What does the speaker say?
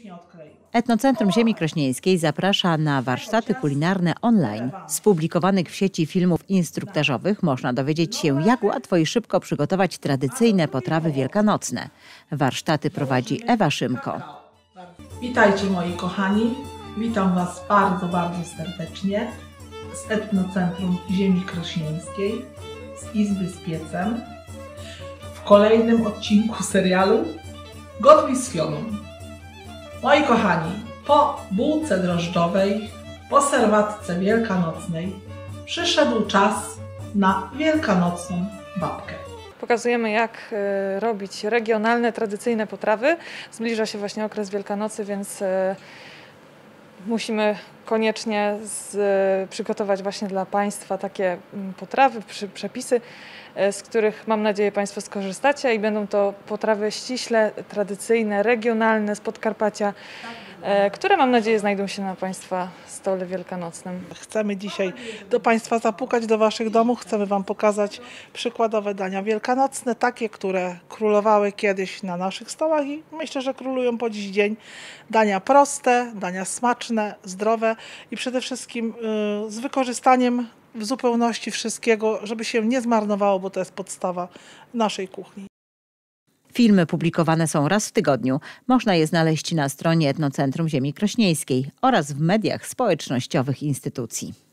nie odkleiło. Etnocentrum Ziemi Krośnieńskiej zaprasza na warsztaty kulinarne online. Z publikowanych w sieci filmów instruktażowych można dowiedzieć się, jak łatwo i szybko przygotować tradycyjne potrawy wielkanocne. Warsztaty prowadzi Ewa Szymko. Witajcie moi kochani, witam Was bardzo, bardzo serdecznie z Etnocentrum Ziemi Krośnieńskiej, z Izby z Piecem, w kolejnym odcinku serialu Gotuj z Fioną. Moi kochani, po bułce drożdżowej, po serwatce wielkanocnej przyszedł czas na wielkanocną babkę. Pokazujemy, jak robić regionalne, tradycyjne potrawy. Zbliża się właśnie okres Wielkanocy, więc musimy koniecznie przygotować właśnie dla Państwa takie potrawy, przepisy, z których mam nadzieję Państwo skorzystacie i będą to potrawy ściśle tradycyjne, regionalne z Podkarpacia, które mam nadzieję znajdą się na Państwa stole wielkanocnym. Chcemy dzisiaj do Państwa zapukać do Waszych domów, chcemy Wam pokazać przykładowe dania wielkanocne, takie, które królowały kiedyś na naszych stołach i myślę, że królują po dziś dzień. Dania proste, dania smaczne, zdrowe i przede wszystkim z wykorzystaniem w zupełności wszystkiego, żeby się nie zmarnowało, bo to jest podstawa naszej kuchni. Filmy publikowane są raz w tygodniu. Można je znaleźć na stronie Etnocentrum Ziemi Krośnieńskiej oraz w mediach społecznościowych instytucji.